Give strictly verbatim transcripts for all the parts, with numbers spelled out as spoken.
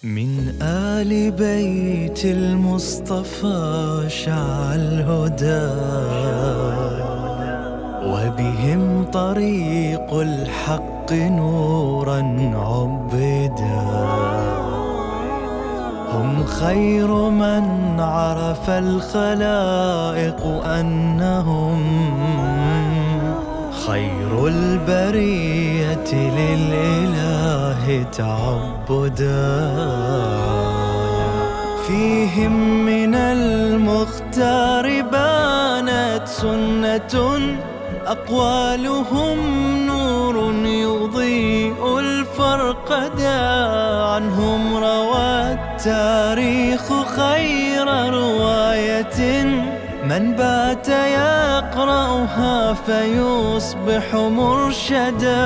من آل بيت المصطفى شع الهدى، وبهم طريق الحق نورا عبدا. هم خير من عرف الخلائق أنهم خير البرية للإله تعبدا. فيهم من المختار بانت سنة، أقوالهم نور يضيء الفرقدا. عنهم روى التاريخ خير رواية، من بات يقرأها فيصبح مرشدا.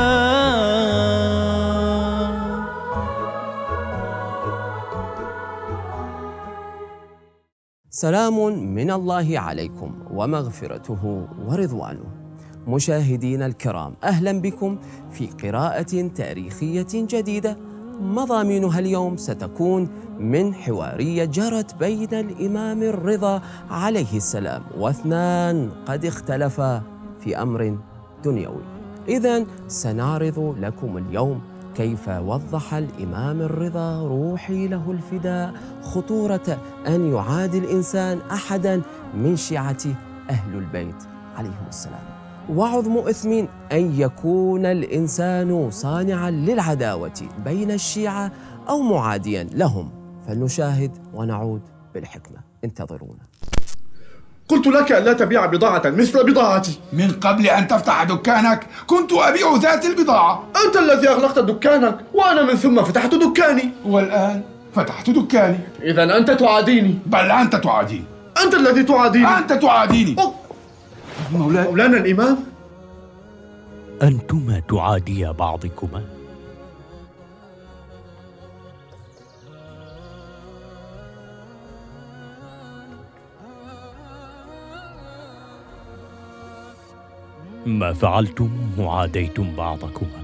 سلام من الله عليكم ومغفرته ورضوانه. مشاهدينا الكرام، أهلا بكم في قراءة تاريخية جديدة، مضامينها اليوم ستكون من حوارية جرت بين الإمام الرضا عليه السلام واثنان قد اختلفا في أمر دنيوي. إذن سنعرض لكم اليوم كيف وضح الإمام الرضا روحي له الفداء خطورة أن يعادي الإنسان أحدا من شيعة أهل البيت عليهم السلام، وعظم إثم أن يكون الإنسان صانعا للعداوة بين الشيعة أو معاديا لهم. فلنشاهد ونعود بالحكمة، انتظرونا. قلت لك ألا تبيع بضاعة مثل بضاعتي. من قبل أن تفتح دكانك كنت أبيع ذات البضاعة. أنت الذي أغلقت دكانك وأنا من ثم فتحت دكاني، والآن فتحت دكاني. إذن أنت تعاديني. بل أنت تعاديني. أنت الذي تعاديني. أنت تعاديني. مولاي مولانا الإمام، أنتما تعاديا بعضكما. ما فعلتموه عاديتم بعضكما.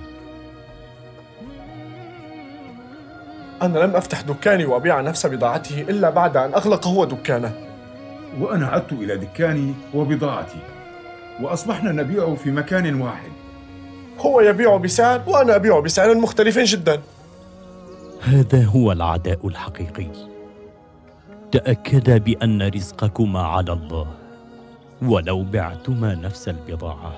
أنا لم أفتح دكاني وأبيع نفس بضاعته إلا بعد أن أغلق هو دكانه. وأنا عدت إلى دكاني وبضاعتي، وأصبحنا نبيع في مكان واحد. هو يبيع بسعر وأنا أبيع بسعر مختلف جدا. هذا هو العداء الحقيقي. تأكدا بأن رزقكما على الله ولو بعتما نفس البضاعة.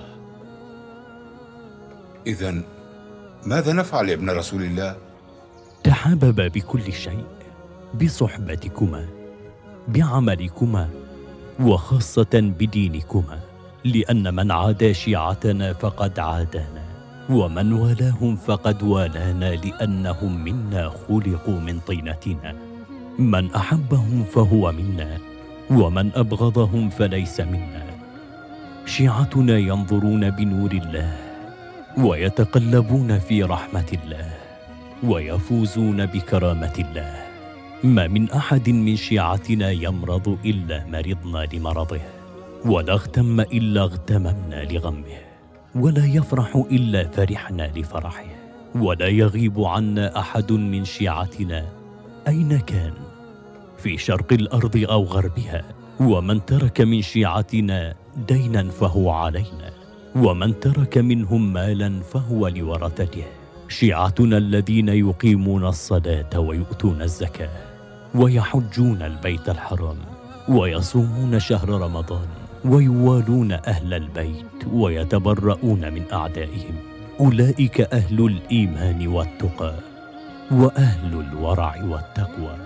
إذن ماذا نفعل يا ابن رسول الله؟ تحاببا بكل شيء، بصحبتكما، بعملكما، وخاصة بدينكما، لأن من عادى شيعتنا فقد عادانا، ومن والاهم فقد والانا، لأنهم منا خلقوا من طينتنا. من أحبهم فهو منا، ومن أبغضهم فليس منا. شيعتنا ينظرون بنور الله، ويتقلبون في رحمة الله، ويفوزون بكرامة الله. ما من أحد من شيعتنا يمرض إلا مرضنا لمرضه، ولا اغتم إلا اغتممنا لغمه، ولا يفرح إلا فرحنا لفرحه، ولا يغيب عنا أحد من شيعتنا أين كان، في شرق الأرض أو غربها. ومن ترك من شيعتنا دينا فهو علينا، ومن ترك منهم مالا فهو لورثته. شيعتنا الذين يقيمون الصلاة ويؤتون الزكاة، ويحجون البيت الحرام، ويصومون شهر رمضان، ويوالون أهل البيت، ويتبرؤون من أعدائهم. أولئك أهل الإيمان والتقى، وأهل الورع والتقوى.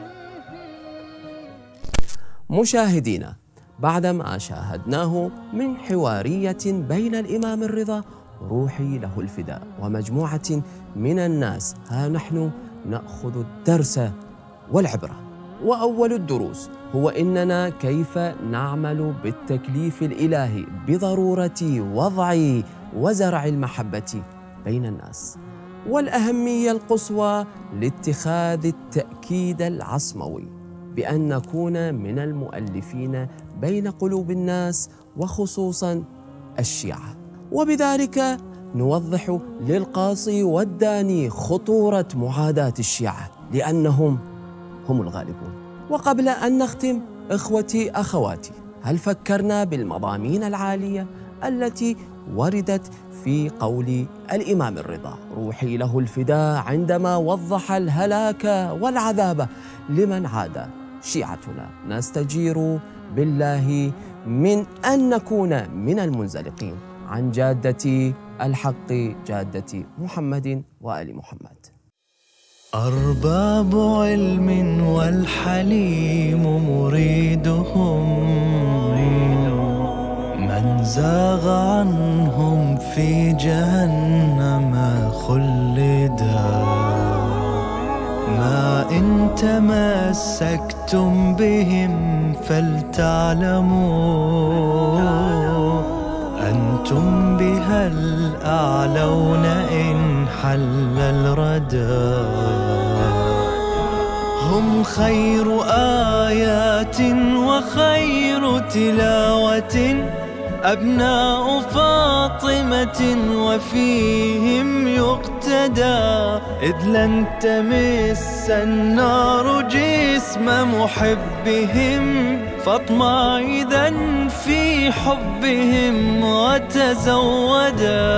مشاهدينا، بعدما شاهدناه من حوارية بين الإمام الرضا روحي له الفداء ومجموعة من الناس، ها نحن نأخذ الدرس والعبرة. وأول الدروس هو إننا كيف نعمل بالتكليف الإلهي بضرورة وضع وزرع المحبة بين الناس، والأهمية القصوى لاتخاذ التأكيد العصموي بأن نكون من المؤلفين بين قلوب الناس وخصوصا الشيعة، وبذلك نوضح للقاصي والداني خطورة معاداة الشيعة لأنهم هم الغالبون. وقبل أن نختم إخوتي أخواتي، هل فكرنا بالمضامين العالية التي وردت في قول الإمام الرضا روحي له الفداء عندما وضح الهلاك والعذاب لمن عاد شيعتنا؟ نستجير بالله من أن نكون من المنزلقين عن جادة الحق جادة محمد وآل محمد. أرباب علم والحليم مريدهم، من زاغ عنهم في جهنم خلدا. ما إن تمسكتم بهم فلتعلموا أنتم بها الأعلون إن حل الردى. هم خير آيات وخير تلاوة أبناء فاطمة وفيهم يقتدى. إذ لن تمس النار جسم محبهم، فاطمع إذن في حبهم وتزودا.